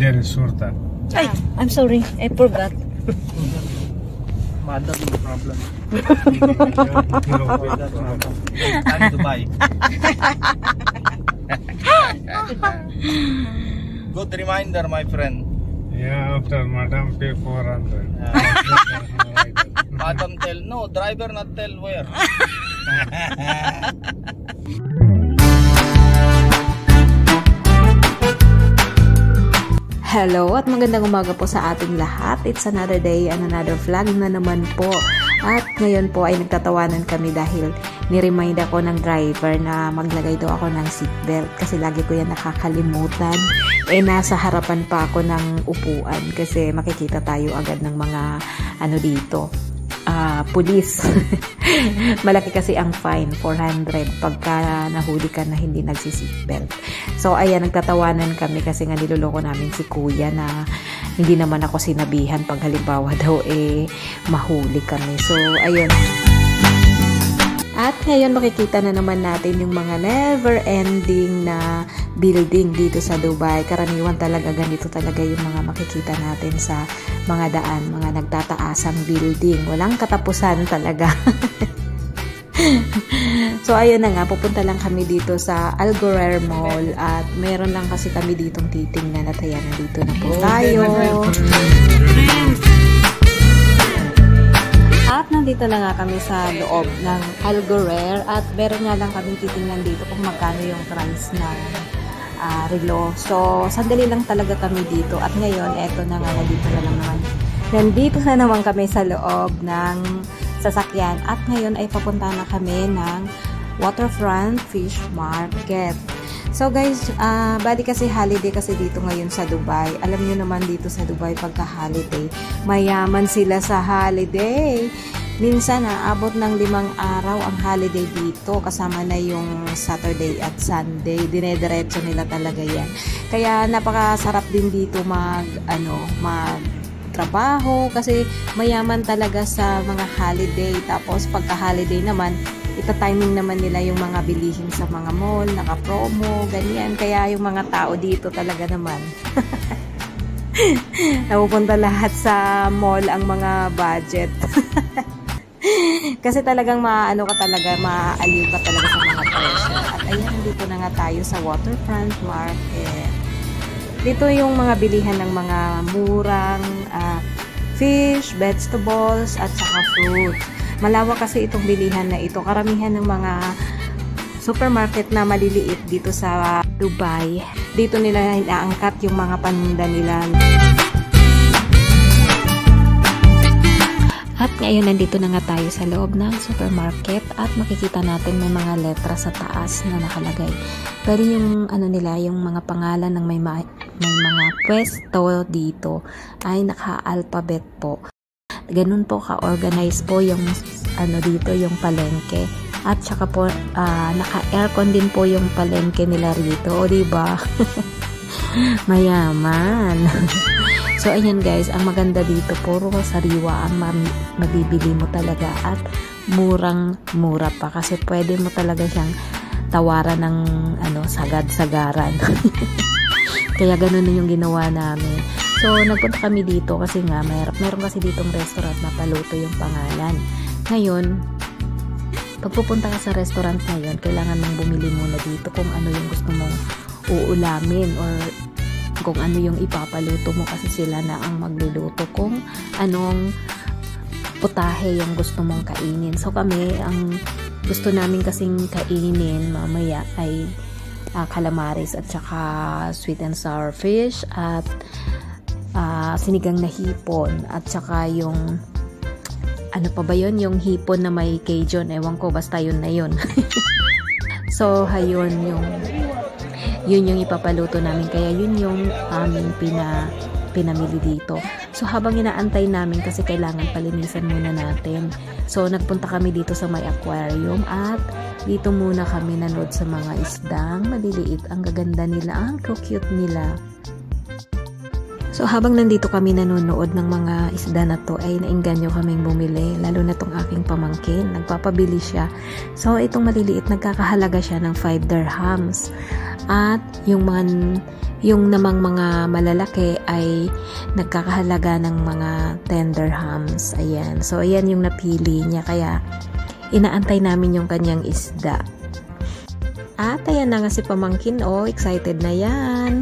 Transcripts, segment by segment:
here is Surta. Ay, I'm sorry. I forgot. Madam, no problem. Time to buy. Good reminder, my friend. Yeah, after Madam pay 400. Madam tell, no, driver not tell where. Hello at magandang umaga po sa ating lahat. It's another day and another vlog na naman po. At ngayon po ay nagtatawanan kami dahil ni-remind ako ng driver na maglagay daw ako ng seatbelt kasi lagi ko yan nakakalimutan. Nasa harapan pa ako ng upuan kasi makikita tayo agad ng mga dito. Pulis. Malaki kasi ang fine, 400 pagka nahuli ka na hindi nagsi-seatbelt. So ayan, nagtatawanan kami kasi nga niloloko namin si kuya na hindi naman ako sinabihan pag halimbawa daw mahuli kami. So ayun. At ngayon makikita na naman natin yung mga never ending na building dito sa Dubai. Karaniwan talaga ganito talaga yung mga makikita natin sa mga daan, mga nagtataasang building. Walang katapusan talaga. So ayun na nga, pupunta lang kami dito sa Al Ghurair Mall at meron lang kasi kami ditong titingnan at ayan, dito na po tayo. At nandito na nga kami sa loob ng Al Ghurair at meron nga lang kami titingnan dito kung magkano yung price ng relo. So, sandali lang talaga kami dito at ngayon, eto na nga, nandito na naman kami sa loob ng sasakyan at ngayon ay papunta na kami ng Waterfront Fish Market. So guys, bali kasi holiday kasi dito ngayon sa Dubai. Alam niyo naman dito sa Dubai pagka holiday, mayaman sila sa holiday. Minsan abot ng 5 araw ang holiday dito, kasama na yung Saturday at Sunday. Dinediretso nila talaga yan. Kaya napakasarap din dito magtrabaho kasi mayaman talaga sa mga holiday. Tapos pagka holiday naman, ita-timing naman nila yung mga bilihin sa mga mall, naka-promo, ganyan. Kaya yung mga tao dito talaga naman napupunta lahat sa mall ang mga budget. Kasi talagang maaliw ka talaga sa mga presyo. At ayan, dito na nga tayo sa Waterfront Market. Dito yung mga bilihan ng mga murang fish, vegetables, at saka fruit. Malawak kasi itong bilihan na ito. Karamihan ng mga supermarket na maliliit dito sa Dubai, dito nila inaangkat yung mga paninda nila. At ngayon nandito na nga tayo sa loob ng supermarket at makikita natin may mga letra sa taas na nakalagay. Pero yung yung mga pangalan ng may mga pwesto dito ay naka-alphabet po. Ganun po ka-organize po yung dito yung palengke. At saka po naka-aircon din po yung palengke nila rito, o diba? Mayaman. So ayan guys, ang maganda dito, puro sariwa ang mabibili mo talaga at murang-mura pa kasi pwede mo talaga siyang tawaran ng sagad-sagaran. Kaya ganun na yung ginawa namin. So nagpunta kami dito kasi nga meron kasi ditong restaurant na Paluto yung pangalan. Ngayon, pag pupunta ka sa restaurant na yun, kailangan mong bumili muna dito kung ano yung gusto mong uulamin or kung ano yung ipapaluto mo kasi sila na ang magluluto kung anong putahe yung gusto mong kainin. So kami, ang gusto namin kasing kainin mamaya ay calamares at saka sweet and sour fish at sinigang na hipon at saka yung pa ba yun? Yung hipon na may Cajun. Ewan ko, basta yun na yun. So, yun yung ipapaluto namin. Kaya yun yung aming pinamili dito. So, habang inaantay namin kasi kailangan palinisan muna natin. So, nagpunta kami dito sa may aquarium at dito muna kami nanood sa mga isdang maliliit. Ang gaganda nila. Ang cute nila. So habang nandito kami nanonood ng mga isda na to ay nainganyo kaming bumili, lalo na tong aking pamangkin, nagpapabili siya. So itong maliliit nagkakahalaga siya ng 5 dirhams. At yung namang mga malalaki ay nagkakahalaga ng mga 10 dirhams. Ayan. So ayan yung napili niya, kaya inaantay namin yung kanyang isda. At ayan na nga si pamangkin, excited na yan.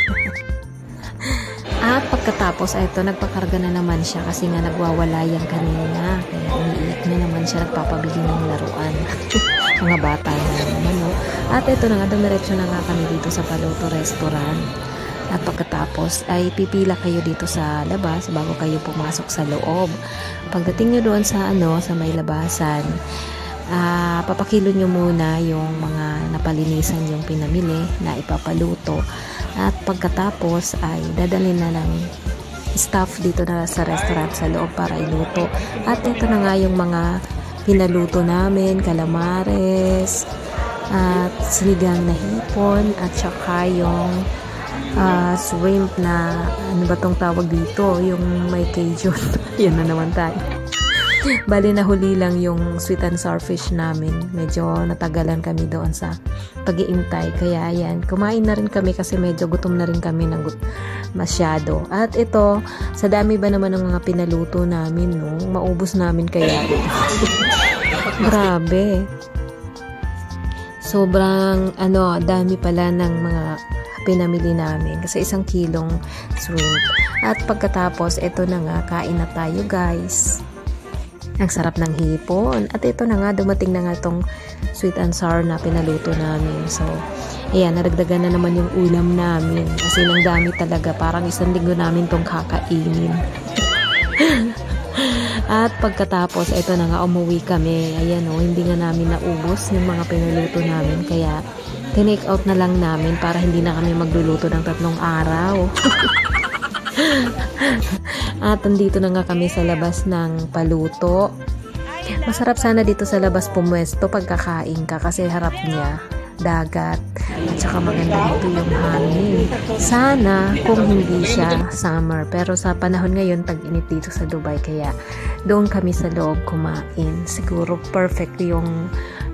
At pagkatapos, ito, nagpakarga na naman siya kasi nga nagwawala yan kanina. Kaya umiiyak na naman siya, nagpapabili ng laruan. Mga bata na naman, no? At ito na nga, dumiretso na nga kami dito sa Paluto Restaurant. At pagkatapos, ay pipila kayo dito sa labas bago kayo pumasok sa loob. Pagdating nyo doon sa, sa may labasan, papakilo nyo muna yung mga napalinisan yung pinamili na ipapaluto. At pagkatapos ay dadalhin na ng staff dito na sa restaurant sa loob para iluto. At ito na nga yung mga pinaluto namin, calamares, at sinigang na hipon, at saka yung shrimp na, ano ba tong tawag dito? Yung may Cajun. Yan na naman tayo. Bali nahuli lang yung sweet and sour fish namin. Medyo natagalan kami doon sa pag-iintay. Kaya ayan, kumain na rin kami kasi medyo gutom na rin kami ng masyado. At ito, sa dami ba naman ng mga pinaluto namin, no? Maubos namin kaya ito. Grabe. Sobrang, dami pala ng mga pinamili namin. Kasi 1 kilong shrimp. At pagkatapos, ito na nga, kain na tayo guys. Ang sarap ng hipon. At ito na nga, dumating na nga itong sweet and sour na pinaluto namin. So, ayan, naragdagan na naman yung ulam namin. Kasi nang dami talaga. Parang 1 linggo namin itong kakainin. At pagkatapos, ito na nga, umuwi kami. Ayan hindi nga namin naubos yung mga pinaluto namin. Kaya, tinake out na lang namin para hindi na kami magluluto ng 3 araw. At andito na nga kami sa labas ng Paluto. Masarap sana dito sa labas pumwesto pagkakain ka kasi harap niya dagat at saka maganda dito yung hangin. Sana kung hindi siya summer, pero sa panahon ngayon tag-init dito sa Dubai, kaya doon kami sa loob kumain. Siguro perfect yung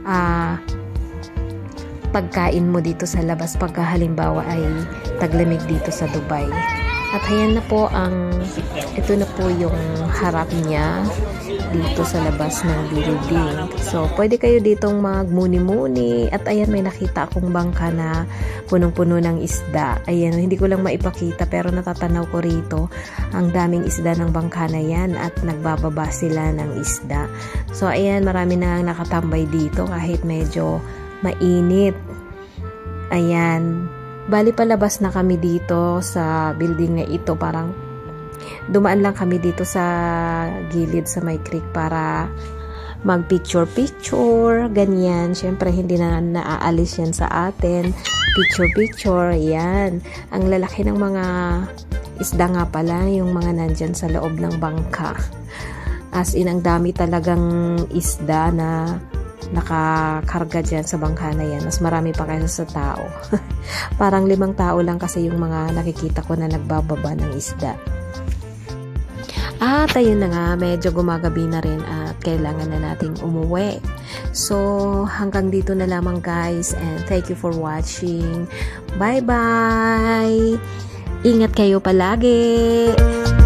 pagkain mo dito sa labas pagka halimbawa ay taglamig dito sa Dubai. At ayan na po ito na po yung harap niya dito sa labas ng building. So, pwede kayo ditong magmuni-muni. At ayan, may nakita akong bangka na punong-puno ng isda. Ayan, hindi ko lang maipakita pero natatanaw ko rito ang daming isda ng bangka na yan at nagbababa sila ng isda. So, ayan, marami na nakatambay dito kahit medyo mainit. Ayan. Bali palabas na kami dito sa building na ito. Parang dumaan lang kami dito sa gilid sa may creek para mag picture ganyan. Syempre hindi na naaalis yan sa atin. Picture yan. Ang lalaki ng mga isda nga pala yung mga nandyan sa loob ng bangka. As in, ang dami talagang isda na nakakarga dyan sa bangka na yan. Mas marami pa kaysa sa tao. Parang 5 tao lang kasi yung mga nakikita ko na nagbababa ng isda. At ayun na nga, medyo gumagabi na rin at kailangan na nating umuwi. So, hanggang dito na lamang guys, and thank you for watching. Bye-bye! Ingat kayo palagi!